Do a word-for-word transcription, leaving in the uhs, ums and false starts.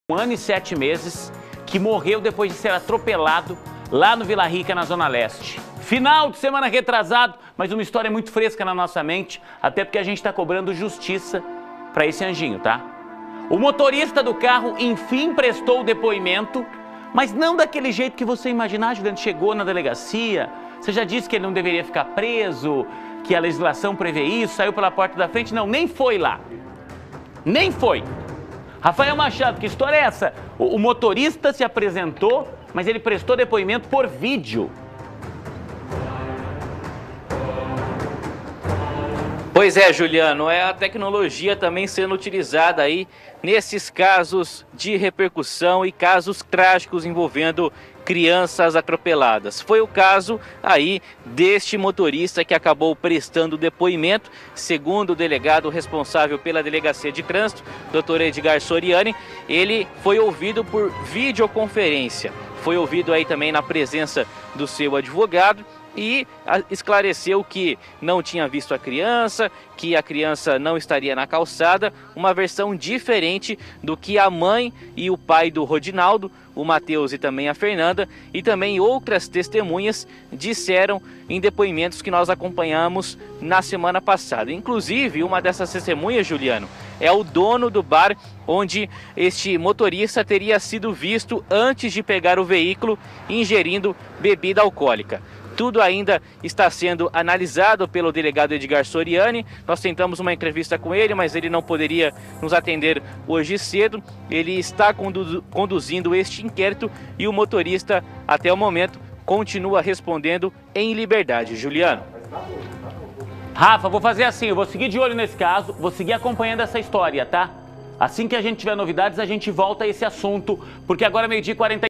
um ano e sete meses, que morreu depois de ser atropelado lá no Vila Rica, na Zona Leste. Final de semana retrasado, mas uma história muito fresca na nossa mente, até porque a gente está cobrando justiça para esse anjinho, tá? O motorista do carro, enfim, prestou o depoimento, mas não daquele jeito que você imaginar. Juliano, chegou na delegacia, você já disse que ele não deveria ficar preso, que a legislação prevê isso, saiu pela porta da frente. Não, nem foi lá. Nem foi. Rafael Machado, que história é essa? O, o motorista se apresentou, mas ele prestou depoimento por vídeo. Pois é, Juliano, é a tecnologia também sendo utilizada aí nesses casos de repercussão e casos trágicos envolvendo crianças atropeladas. Foi o caso aí deste motorista que acabou prestando depoimento, segundo o delegado responsável pela Delegacia de Trânsito, doutor Edgar Soriani. Ele foi ouvido por videoconferência, foi ouvido aí também na presença do seu advogado, e esclareceu que não tinha visto a criança, que a criança não estaria na calçada, uma versão diferente do que a mãe e o pai do Rodinaldo, o Matheus e também a Fernanda, e também outras testemunhas disseram em depoimentos que nós acompanhamos na semana passada. Inclusive, uma dessas testemunhas, Juliano, é o dono do bar onde este motorista teria sido visto antes de pegar o veículo ingerindo bebida alcoólica. Tudo ainda está sendo analisado pelo delegado Edgar Soriani. Nós tentamos uma entrevista com ele, mas ele não poderia nos atender hoje cedo. Ele está condu- conduzindo este inquérito e o motorista, até o momento, continua respondendo em liberdade. Juliano. Rafa, vou fazer assim, eu vou seguir de olho nesse caso, vou seguir acompanhando essa história, tá? Assim que a gente tiver novidades, a gente volta a esse assunto, porque agora é meio-dia e quarenta e